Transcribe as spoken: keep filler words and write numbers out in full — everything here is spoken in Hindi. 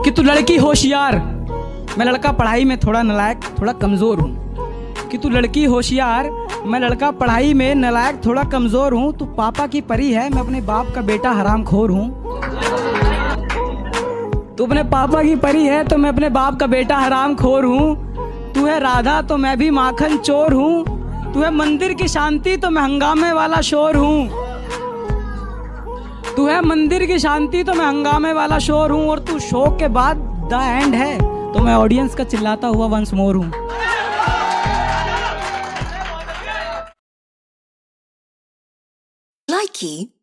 कि तू लड़की होशियार, मैं लड़का पढ़ाई में थोड़ा नालायक थोड़ा कमज़ोर हूँ। कि तू लड़की होशियार, मैं लड़का पढ़ाई में नालायक थोड़ा कमज़ोर हूँ। तू पापा की परी है, मैं अपने बाप का बेटा हरामखोर हूँ। तू अपने पापा की परी है तो मैं अपने बाप का बेटा हरामखोर हूँ। तू है राधा तो मैं भी माखन चोर हूँ। तू है मंदिर की शांति तो मैं हंगामे वाला शोर हूँ। तू है मंदिर की शांति तो मैं हंगामे वाला शोर हूँ। और तू शो के बाद द एंड है तो मैं ऑडियंस का चिल्लाता हुआ वंस मोर हूँ। Likey